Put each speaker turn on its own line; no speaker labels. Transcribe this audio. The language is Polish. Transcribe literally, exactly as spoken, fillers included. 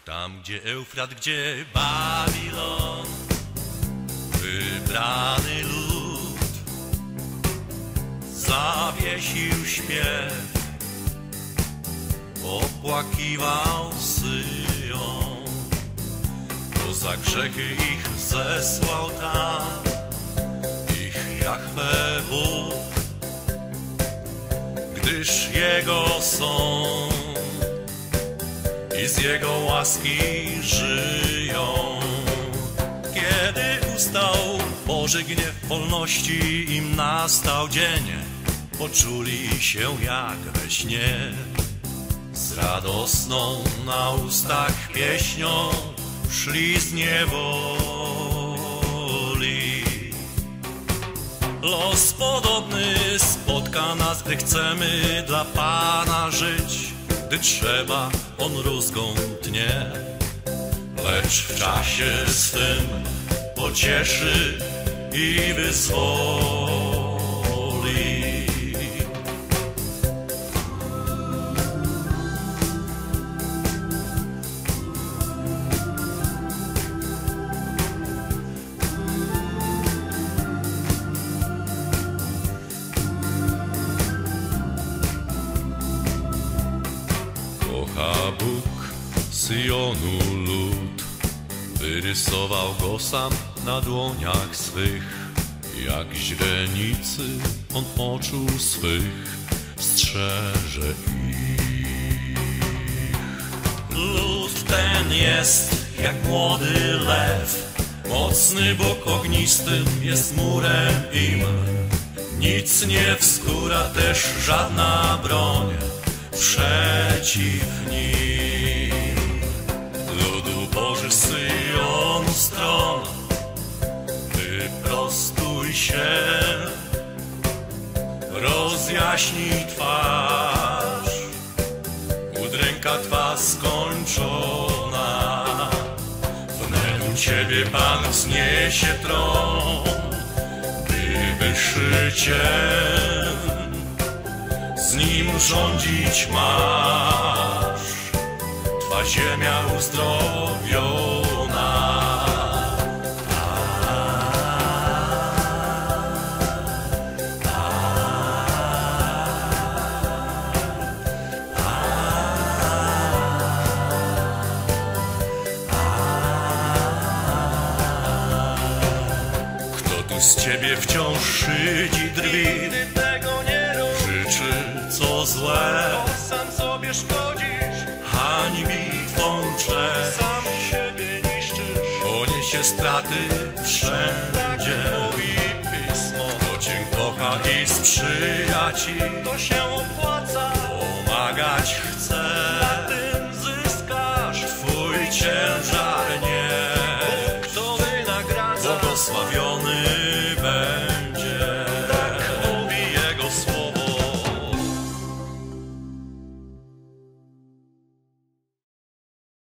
Tam, gdzie Eufrat, gdzie Babilon, wybrany lud zawiesił śpiew, opłakiwał Syjon, bo za grzechy ich zesłał tam ich Jahwe Bóg, gdyż Jego są i z Jego łaski żyją. Kiedy ustał Boży gniew wolności, im nastał dzień, poczuli się jak we śnie. Z radosną na ustach pieśnią szli z niewoli. Los podobny spotka nas, gdy chcemy dla Pana żyć, gdy trzeba, On rózgą tnie, lecz w czasie swym pocieszy i wyzwoli. Kocha Bóg Syjonu lud, wyrysował go sam na dłoniach swych. Jak źrenicy On oczu swych strzeże ich. Lud ten jest jak młody lew, mocny Bóg ognistym jest murem im. Nic nie wskóra też żadna broń przeciw nim. Ludu Boży Syjonu stron, wyprostuj się, rozjaśnij twarz, udręka twa skończona. Wnet u Ciebie Pan wzniesie tron, by wyższy Cię z Nim rządzić masz, Twa ziemia uzdrowiona. Kto tu z Ciebie wciąż szydzi drwi, krzyczy co złe,
sam sobie szkodzisz,
hańbi Twą cześć,
sam siebie niszczysz,
poniesie straty wszędzie.
mówi Pismo,
Kto Cię kocha i sprzyja Ci,
to się opłaca,
pomagać chce.